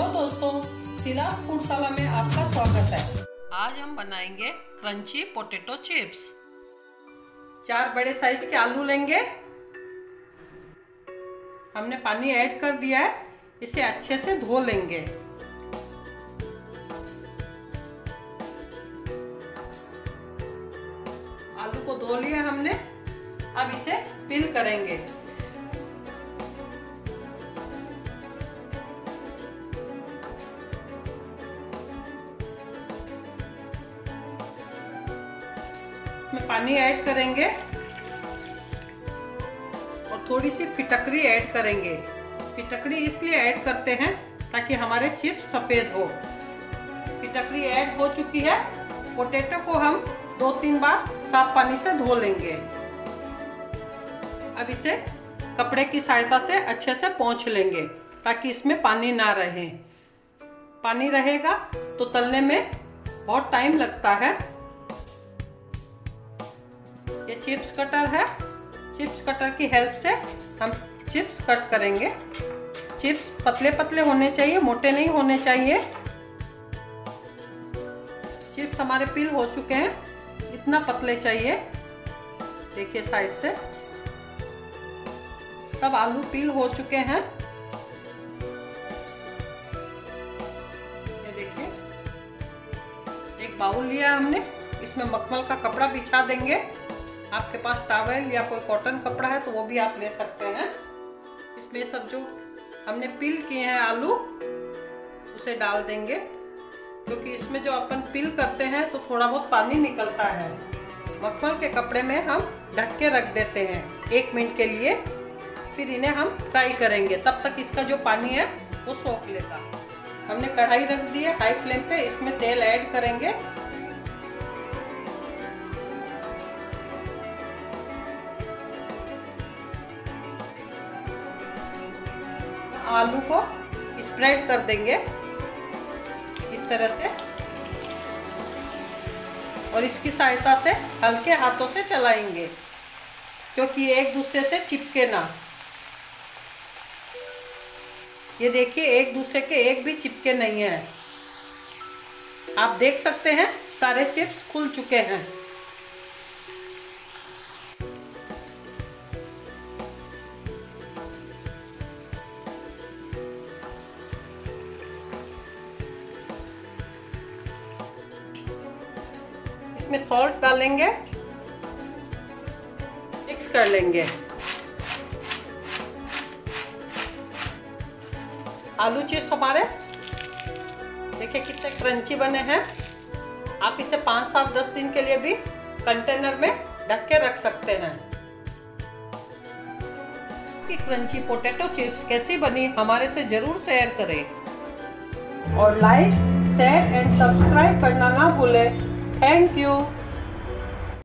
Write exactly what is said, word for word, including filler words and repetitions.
दोस्तों, सिलास फूडशाला में आपका स्वागत है। आज हम बनाएंगे क्रंची पोटैटो चिप्स। चार बड़े साइज के आलू लेंगे। हमने पानी ऐड कर दिया है, इसे अच्छे से धो लेंगे। आलू को धो लिया हमने, अब इसे पील करेंगे। में पानी ऐड करेंगे और थोड़ी सी फिटकरी ऐड करेंगे। फिटकरी इसलिए ऐड करते हैं ताकि हमारे चिप्स सफ़ेद हो। फिटकरी ऐड हो चुकी है। पोटैटो को हम दो तीन बार साफ पानी से धो लेंगे। अब इसे कपड़े की सहायता से अच्छे से पोंछ लेंगे ताकि इसमें पानी ना रहे। पानी रहेगा तो तलने में बहुत टाइम लगता है। ये चिप्स कटर है। चिप्स कटर की हेल्प से हम चिप्स कट करेंगे। चिप्स पतले पतले होने चाहिए, मोटे नहीं होने चाहिए। चिप्स हमारे पील हो चुके हैं, इतना पतले चाहिए। देखिए साइड से सब आलू पील हो चुके हैं। ये देखिए, एक बाउल लिया हमने, इसमें मखमल का कपड़ा बिछा देंगे। आपके पास टॉवेल या कोई कॉटन कपड़ा है तो वो भी आप ले सकते हैं। इसमें सब जो हमने पील किए हैं आलू उसे डाल देंगे, क्योंकि इसमें जो अपन पील करते हैं तो थोड़ा बहुत पानी निकलता है। मखमल के कपड़े में हम ढक के रख देते हैं एक मिनट के लिए, फिर इन्हें हम फ्राई करेंगे। तब तक इसका जो पानी है वो सोख लेगा। हमने कढ़ाई रख दी है हाई फ्लेम पे, इसमें तेल ऐड करेंगे। आलू को स्प्रेड कर देंगे इस तरह से, और इसकी सहायता से हल्के हाथों से चलाएंगे क्योंकि ये एक दूसरे से चिपके ना। ये देखिए, एक दूसरे के एक भी चिपके नहीं है। आप देख सकते हैं सारे चिप्स खुल चुके हैं। इसमें सॉल्ट डालेंगे, मिक्स कर लेंगे। आलू चिप्स हमारे देखिए कितने क्रंची बने हैं। आप इसे पाँच सात दस दिन के लिए भी कंटेनर में ढक के रख सकते हैं। कि क्रंची पोटैटो चिप्स कैसी बनी हमारे से जरूर शेयर करें और लाइक शेयर एंड सब्सक्राइब करना ना भूलें। Thank you.